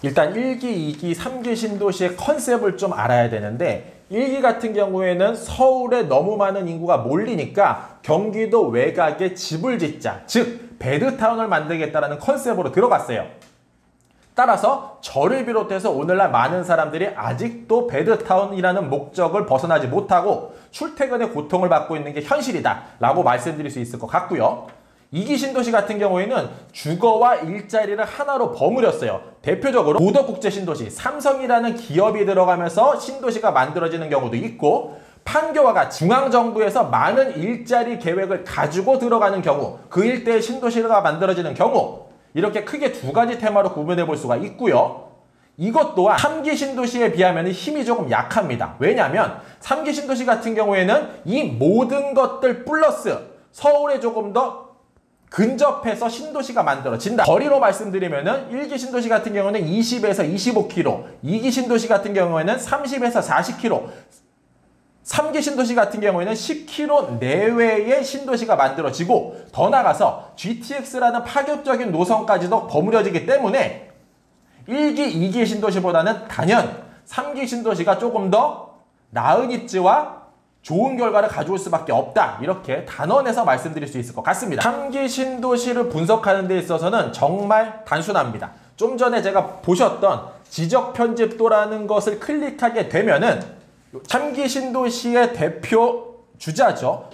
일단 1기, 2기, 3기 신도시의 컨셉을 좀 알아야 되는데 1기 같은 경우에는 서울에 너무 많은 인구가 몰리니까 경기도 외곽에 집을 짓자, 즉 베드타운을 만들겠다라는 컨셉으로 들어갔어요. 따라서 저를 비롯해서 오늘날 많은 사람들이 아직도 베드타운이라는 목적을 벗어나지 못하고 출퇴근의 고통을 받고 있는 게 현실이다 라고 말씀드릴 수 있을 것 같고요. 2기 신도시 같은 경우에는 주거와 일자리를 하나로 버무렸어요. 대표적으로 고덕국제신도시, 삼성이라는 기업이 들어가면서 신도시가 만들어지는 경우도 있고, 판교와 같이 중앙정부에서 많은 일자리 계획을 가지고 들어가는 경우, 그 일대에 신도시가 만들어지는 경우, 이렇게 크게 두 가지 테마로 구분해 볼 수가 있고요. 이것 또한 3기 신도시에 비하면 힘이 조금 약합니다. 왜냐하면 3기 신도시 같은 경우에는 이 모든 것들 플러스 서울에 조금 더 근접해서 신도시가 만들어진다. 거리로 말씀드리면은 1기 신도시 같은 경우는 20에서 25km, 2기 신도시 같은 경우에는 30에서 40km, 3기 신도시 같은 경우에는 10km 내외의 신도시가 만들어지고, 더 나아가서 GTX라는 파격적인 노선까지도 버무려지기 때문에 1기, 2기 신도시보다는 단연 3기 신도시가 조금 더 나은 입지와 좋은 결과를 가져올 수밖에 없다. 이렇게 단언해서 말씀드릴 수 있을 것 같습니다. 3기 신도시를 분석하는 데 있어서는 정말 단순합니다. 좀 전에 제가 보셨던 지적 편집도라는 것을 클릭하게 되면은 3기 신도시의 대표 주자죠.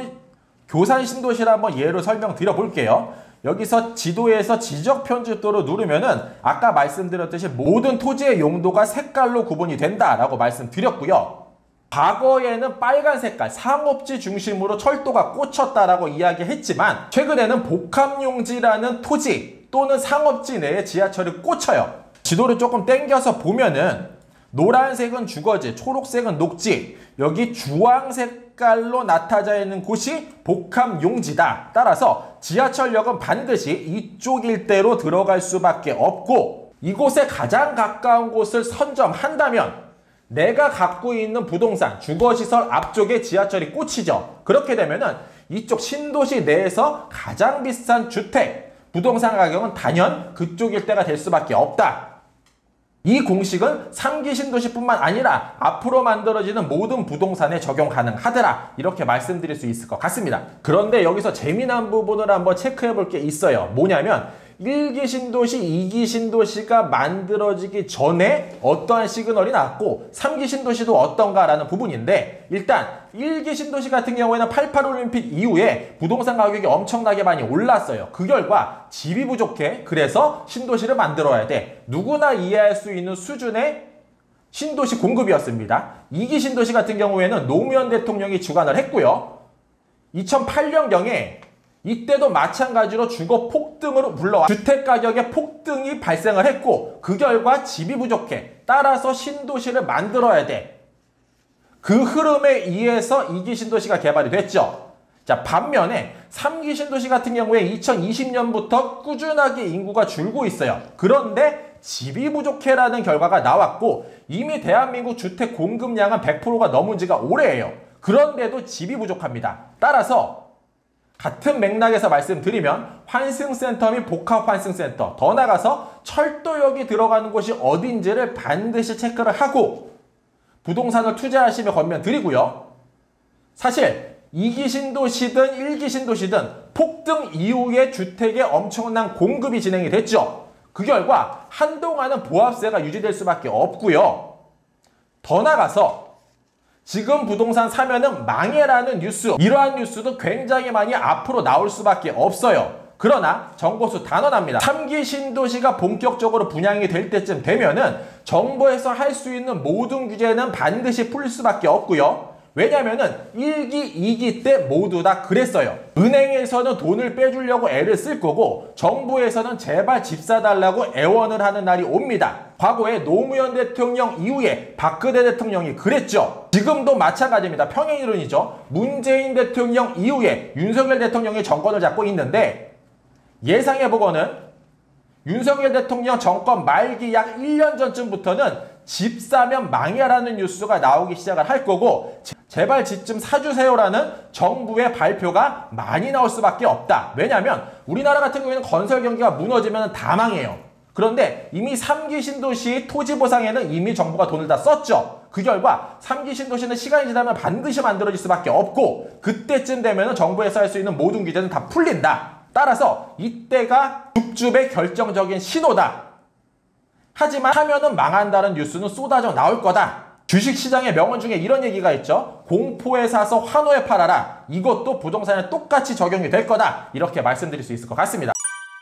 교산 신도시를 한번 예로 설명드려 볼게요. 여기서 지도에서 지적 편집도를 누르면은 아까 말씀드렸듯이 모든 토지의 용도가 색깔로 구분이 된다라고 말씀드렸고요. 과거에는 빨간 색깔, 상업지 중심으로 철도가 꽂혔다라고 이야기했지만 최근에는 복합용지라는 토지 또는 상업지 내에 지하철이 꽂혀요. 지도를 조금 당겨서 보면은 노란색은 주거지, 초록색은 녹지, 여기 주황 색깔로 나타져 있는 곳이 복합용지다. 따라서 지하철역은 반드시 이쪽 일대로 들어갈 수밖에 없고, 이곳에 가장 가까운 곳을 선점한다면 내가 갖고 있는 부동산, 주거시설 앞쪽에 지하철이 꽂히죠. 그렇게 되면은 이쪽 신도시 내에서 가장 비싼 주택, 부동산 가격은 단연 그쪽 일대가 될 수밖에 없다. 이 공식은 3기 신도시뿐만 아니라 앞으로 만들어지는 모든 부동산에 적용 가능하더라. 이렇게 말씀드릴 수 있을 것 같습니다. 그런데 여기서 재미난 부분을 한번 체크해 볼 게 있어요. 뭐냐면 1기 신도시, 2기 신도시가 만들어지기 전에 어떠한 시그널이 나왔고 3기 신도시도 어떤가라는 부분인데, 일단 1기 신도시 같은 경우에는 88올림픽 이후에 부동산 가격이 엄청나게 많이 올랐어요. 그 결과 집이 부족해. 그래서 신도시를 만들어야 돼. 누구나 이해할 수 있는 수준의 신도시 공급이었습니다. 2기 신도시 같은 경우에는 노무현 대통령이 주관을 했고요. 2008년경에 이때도 마찬가지로 주거 폭등으로 불러와 주택가격의 폭등이 발생을 했고, 그 결과 집이 부족해. 따라서 신도시를 만들어야 돼. 그 흐름에 의해서 2기 신도시가 개발이 됐죠. 자, 반면에 3기 신도시 같은 경우에 2020년부터 꾸준하게 인구가 줄고 있어요. 그런데 집이 부족해라는 결과가 나왔고, 이미 대한민국 주택 공급량은 100%가 넘은 지가 오래예요. 그런데도 집이 부족합니다. 따라서 같은 맥락에서 말씀드리면 환승센터 및 복합환승센터, 더 나아가서 철도역이 들어가는 곳이 어딘지를 반드시 체크를 하고 부동산을 투자하시며 권면드리고요. 사실 2기 신도시든 1기 신도시든 폭등 이후에 주택의 엄청난 공급이 진행이 됐죠. 그 결과 한동안은 보합세가 유지될 수밖에 없고요. 더 나아가서 지금 부동산 사면은 망해라는 뉴스, 이러한 뉴스도 굉장히 많이 앞으로 나올 수밖에 없어요. 그러나 정보수 단언합니다. 3기 신도시가 본격적으로 분양이 될 때쯤 되면은 정부에서 할 수 있는 모든 규제는 반드시 풀릴 수밖에 없고요. 왜냐면은 1기, 2기 때 모두 다 그랬어요. 은행에서는 돈을 빼주려고 애를 쓸 거고 정부에서는 제발 집 사달라고 애원을 하는 날이 옵니다. 과거에 노무현 대통령 이후에 박근혜 대통령이 그랬죠. 지금도 마찬가지입니다. 평행이론이죠. 문재인 대통령 이후에 윤석열 대통령이 정권을 잡고 있는데, 예상해보고는 윤석열 대통령 정권 말기 약 1년 전쯤부터는 집 사면 망해라는 뉴스가 나오기 시작을 할 거고, 제발 집 좀 사주세요라는 정부의 발표가 많이 나올 수밖에 없다. 왜냐하면 우리나라 같은 경우에는 건설 경기가 무너지면 다 망해요. 그런데 이미 3기 신도시 토지 보상에는 이미 정부가 돈을 다 썼죠. 그 결과 3기 신도시는 시간이 지나면 반드시 만들어질 수밖에 없고 그때쯤 되면 정부에서 할 수 있는 모든 규제는 다 풀린다. 따라서 이때가 줍줍의 결정적인 신호다. 하지만 하면은 망한다는 뉴스는 쏟아져 나올 거다. 주식시장의 명언 중에 이런 얘기가 있죠. 공포에 사서 환호에 팔아라. 이것도 부동산에 똑같이 적용이 될 거다. 이렇게 말씀드릴 수 있을 것 같습니다.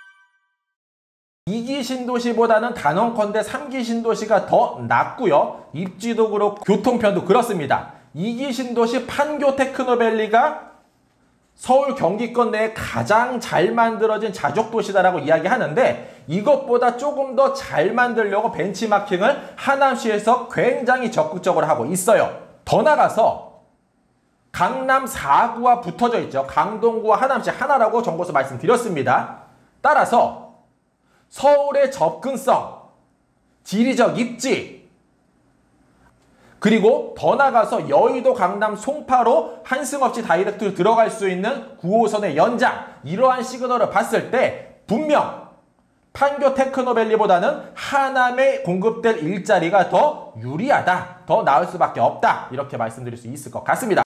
2기 신도시보다는 단언컨대 3기 신도시가 더 낫고요. 입지도 그렇고 교통편도 그렇습니다. 2기 신도시 판교 테크노밸리가 서울 경기권 내에 가장 잘 만들어진 자족도시다라고 이야기하는데 이것보다 조금 더 잘 만들려고 벤치마킹을 하남시에서 굉장히 적극적으로 하고 있어요. 더 나가서 강남 4구와 붙어져 있죠. 강동구와 하남시 하나라고 정보서 말씀드렸습니다. 따라서 서울의 접근성, 지리적 입지, 그리고 더 나가서 여의도, 강남, 송파로 한승없이 다이렉트로 들어갈 수 있는 9호선의 연장, 이러한 시그널을 봤을 때 분명 판교 테크노밸리보다는 하남에 공급될 일자리가 더 유리하다, 더 나을 수밖에 없다, 이렇게 말씀드릴 수 있을 것 같습니다.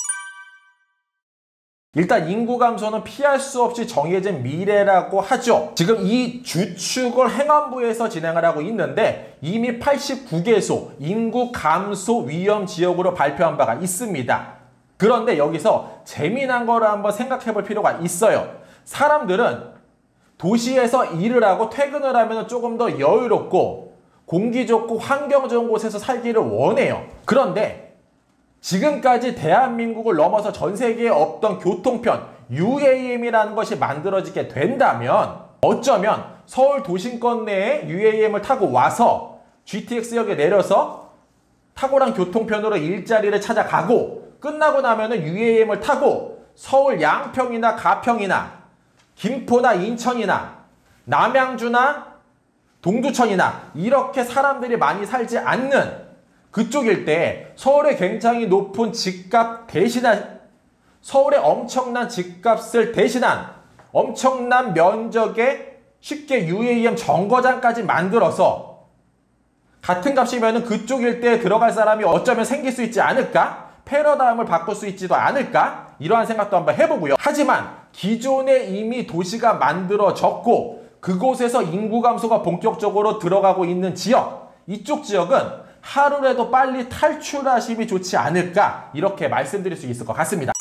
일단 인구 감소는 피할 수 없이 정해진 미래라고 하죠. 지금 이 주축을 행안부에서 진행을 하고 있는데 이미 89개소 인구 감소 위험 지역으로 발표한 바가 있습니다. 그런데 여기서 재미난 거를 한번 생각해 볼 필요가 있어요. 사람들은 도시에서 일을 하고 퇴근을 하면 조금 더 여유롭고 공기 좋고 환경 좋은 곳에서 살기를 원해요. 그런데 지금까지 대한민국을 넘어서 전 세계에 없던 교통편 UAM이라는 것이 만들어지게 된다면 어쩌면 서울 도심권 내에 UAM을 타고 와서 GTX역에 내려서 탁월한 교통편으로 일자리를 찾아가고 끝나고 나면은 UAM을 타고 서울 양평이나 가평이나 김포나 인천이나 남양주나 동두천이나 이렇게 사람들이 많이 살지 않는 그쪽 일대에 서울의 굉장히 높은 집값 대신한 서울의 엄청난 집값을 대신한 엄청난 면적에 쉽게 UAM 정거장까지 만들어서 같은 값이면 그쪽 일대에 들어갈 사람이 어쩌면 생길 수 있지 않을까? 패러다임을 바꿀 수 있지도 않을까? 이러한 생각도 한번 해보고요. 하지만 기존에 이미 도시가 만들어졌고 그곳에서 인구 감소가 본격적으로 들어가고 있는 지역, 이쪽 지역은 하루라도 빨리 탈출하심이 좋지 않을까 이렇게 말씀드릴 수 있을 것 같습니다.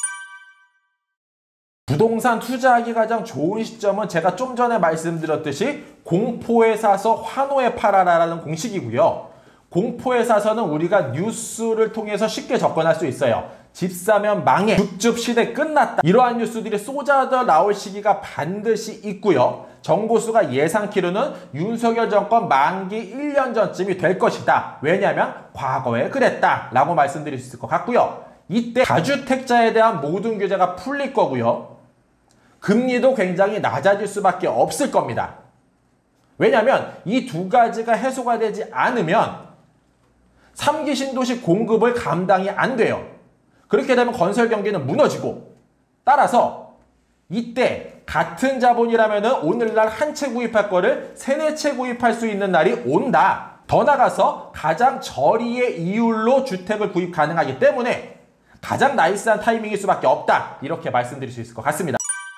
부동산 투자하기 가장 좋은 시점은 제가 좀 전에 말씀드렸듯이 공포에 사서 환호에 팔아라라는 공식이고요. 공포에 사서는 우리가 뉴스를 통해서 쉽게 접근할 수 있어요. 집 사면 망해, 줍줍 시대 끝났다, 이러한 뉴스들이 쏟아져 나올 시기가 반드시 있고요. 정보수가 예상키로는 윤석열 정권 만기 1년 전쯤이 될 것이다. 왜냐하면 과거에 그랬다 라고 말씀드릴 수 있을 것 같고요. 이때 다주택자에 대한 모든 규제가 풀릴 거고요. 금리도 굉장히 낮아질 수밖에 없을 겁니다. 왜냐하면 이 두 가지가 해소가 되지 않으면 3기 신도시 공급을 감당이 안 돼요. 그렇게 되면 건설 경기는 무너지고, 따라서 이때 같은 자본이라면 오늘날 한 채 구입할 거를 3-4채 구입할 수 있는 날이 온다. 더 나가서 가장 저리의 이율로 주택을 구입 가능하기 때문에 가장 나이스한 타이밍일 수밖에 없다. 이렇게 말씀드릴 수 있을 것 같습니다.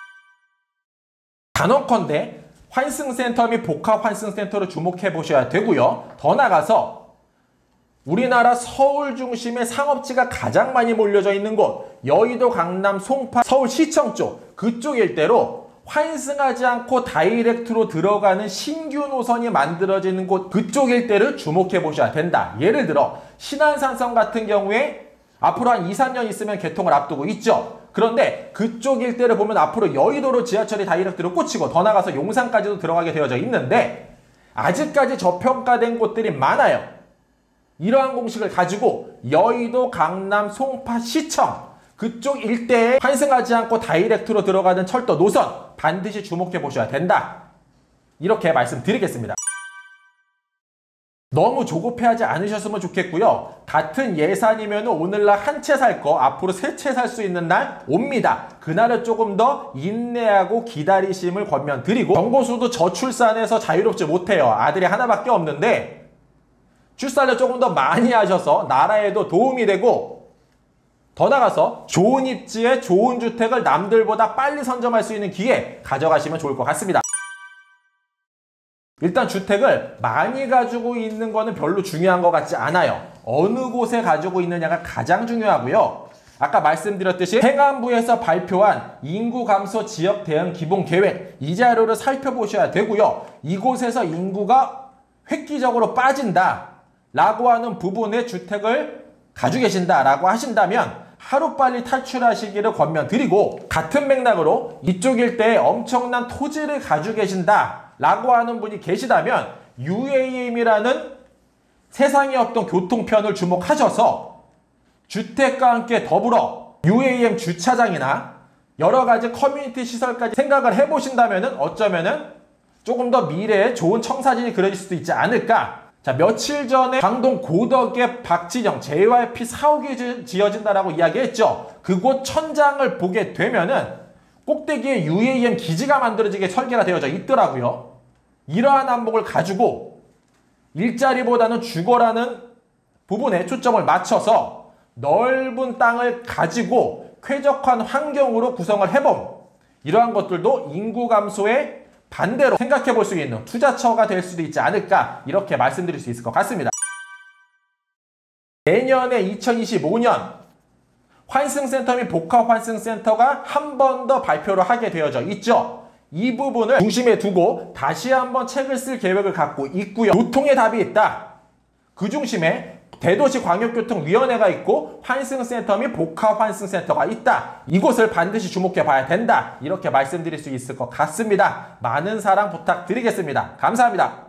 단언컨대 환승센터 및 복합환승센터를 주목해 보셔야 되고요. 더 나가서 우리나라 서울 중심의 상업지가 가장 많이 몰려져 있는 곳, 여의도, 강남, 송파, 서울시청 쪽, 그쪽 일대로 환승하지 않고 다이렉트로 들어가는 신규 노선이 만들어지는 곳, 그쪽 일대를 주목해 보셔야 된다. 예를 들어 신안산성 같은 경우에 앞으로 한 2-3년 있으면 개통을 앞두고 있죠. 그런데 그쪽 일대를 보면 앞으로 여의도로 지하철이 다이렉트로 꽂히고 더 나가서 용산까지도 들어가게 되어져 있는데 아직까지 저평가된 곳들이 많아요. 이러한 공식을 가지고 여의도, 강남, 송파, 시청 그쪽 일대에 환승하지 않고 다이렉트로 들어가는 철도 노선 반드시 주목해 보셔야 된다. 이렇게 말씀드리겠습니다. 너무 조급해하지 않으셨으면 좋겠고요. 같은 예산이면 오늘날 한 채 살 거 앞으로 세 채 살 수 있는 날 옵니다. 그날을 조금 더 인내하고 기다리심을 권면드리고, 경고수도 저출산해서 자유롭지 못해요. 아들이 하나밖에 없는데 출산을 조금 더 많이 하셔서 나라에도 도움이 되고, 더 나가서 좋은 입지에 좋은 주택을 남들보다 빨리 선점할 수 있는 기회 가져가시면 좋을 것 같습니다. 일단 주택을 많이 가지고 있는 거는 별로 중요한 것 같지 않아요. 어느 곳에 가지고 있느냐가 가장 중요하고요. 아까 말씀드렸듯이 행안부에서 발표한 인구 감소 지역 대응 기본 계획, 이 자료를 살펴보셔야 되고요. 이곳에서 인구가 획기적으로 빠진다 라고 하는 부분의 주택을 가지고 계신다 라고 하신다면 하루빨리 탈출하시기를 권면드리고, 같은 맥락으로 이쪽 일대에 엄청난 토지를 가지고 계신다 라고 하는 분이 계시다면 UAM이라는 세상에 없던 교통편을 주목하셔서 주택과 함께 더불어 UAM 주차장이나 여러 가지 커뮤니티 시설까지 생각을 해보신다면 어쩌면은 조금 더 미래에 좋은 청사진이 그려질 수도 있지 않을까. 자, 며칠 전에 광동 고덕의 박진영 JYP 사옥이 지어진다라고 이야기했죠. 그곳 천장을 보게 되면은 꼭대기에 UAM 기지가 만들어지게 설계가 되어져 있더라고요. 이러한 안목을 가지고 일자리보다는 주거라는 부분에 초점을 맞춰서 넓은 땅을 가지고 쾌적한 환경으로 구성을 해봄, 이러한 것들도 인구 감소에 반대로 생각해 볼 수 있는 투자처가 될 수도 있지 않을까, 이렇게 말씀드릴 수 있을 것 같습니다. 내년에 2025년 환승센터 및 복합환승센터가 한 번 더 발표를 하게 되어져 있죠. 이 부분을 중심에 두고 다시 한번 책을 쓸 계획을 갖고 있고요. 교통의 답이 있다. 그 중심에 대도시광역교통위원회가 있고 환승센터 및 복합환승센터가 있다. 이곳을 반드시 주목해 봐야 된다. 이렇게 말씀드릴 수 있을 것 같습니다. 많은 사랑 부탁드리겠습니다. 감사합니다.